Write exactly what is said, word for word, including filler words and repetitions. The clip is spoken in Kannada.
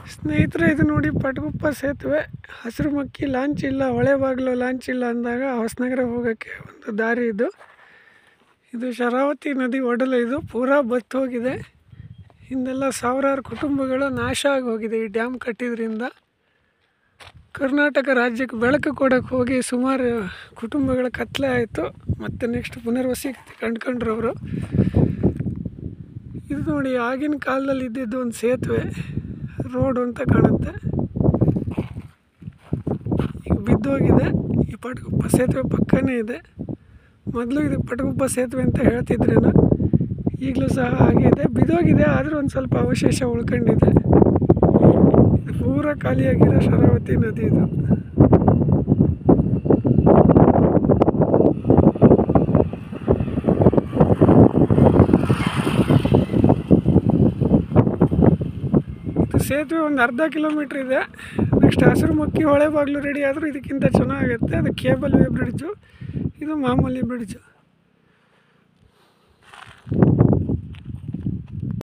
ಸ್ನೇಹಿತರೆ, ಇದು ನೋಡಿ ಪಟಗುಪ್ಪ ಸೇತುವೆ. ಹಸಿರುಮಕ್ಕಿ ಲಾಂಚ್ ಇಲ್ಲ, ಹೊಳೆಬಾಗಿಲು ಲಾಂಚ್ ಇಲ್ಲ ಅಂದಾಗ ಹೊಸನಗರ ಹೋಗೋಕ್ಕೆ ಒಂದು ದಾರಿ ಇದು. ಇದು ಶರಾವತಿ ನದಿ ಒಡಲು. ಇದು ಪೂರಾ ಬತ್ತು ಹೋಗಿದೆ. ಹಿಂದೆಲ್ಲ ಸಾವಿರಾರು ಕುಟುಂಬಗಳು ನಾಶ ಆಗಿ ಹೋಗಿದೆ ಈ ಡ್ಯಾಮ್ ಕಟ್ಟಿದ್ರಿಂದ. ಕರ್ನಾಟಕ ರಾಜ್ಯಕ್ಕೆ ಬೆಳಕು ಕೊಡೋಕ್ಕೆ ಹೋಗಿ ಸುಮಾರು ಕುಟುಂಬಗಳ ಕತ್ಲೆ ಆಯಿತು. ಮತ್ತು ನೆಕ್ಸ್ಟ್ ಪುನರ್ವಸಿ ಕಂಡ್ಕೊಂಡ್ರು ಅವರು. ಇದು ನೋಡಿ ಆಗಿನ ಕಾಲದಲ್ಲಿ ಇದ್ದಿದ್ದು ಒಂದು ಸೇತುವೆ, ರೋಡ್ ಅಂತ ಕಾಣುತ್ತೆ. ಈಗ ಬಿದ್ದೋಗಿದೆ. ಈ ಪಟಗುಪ್ಪ ಸೇತುವೆ ಪಕ್ಕನೇ ಇದೆ. ಮೊದಲು ಇದಕ್ಕೆ ಪಟಗುಪ್ಪ ಸೇತುವೆ ಅಂತ ಹೇಳ್ತಿದ್ರೇನೋ, ಈಗಲೂ ಸಹ ಹಾಗೆ ಇದೆ. ಬಿದ್ದೋಗಿದೆ, ಆದರೂ ಒಂದು ಸ್ವಲ್ಪ ಅವಶೇಷ ಉಳ್ಕೊಂಡಿದೆ. ಇದು ಪೂರ ಖಾಲಿಯಾಗಿರೋ ಶರಾವತಿ ನದಿ ಇದು. ಸೇತುವೆ ಒಂದು ಅರ್ಧ ಕಿಲೋಮೀಟ್ರ್ ಇದೆ. ನೆಕ್ಸ್ಟ್ ಹಸಿರುಮಕ್ಕಿ ಹೊಳೆಬಾಗಿಲು ರೆಡಿ ಆದರೂ ಇದಕ್ಕಿಂತ ಚೆನ್ನಾಗುತ್ತೆ. ಅದು ಕೇಬಲ್ ವೇ ಬ್ರಿಡ್ಜು, ಇದು ಮಾಮೂಲಿ ಬ್ರಿಡ್ಜು.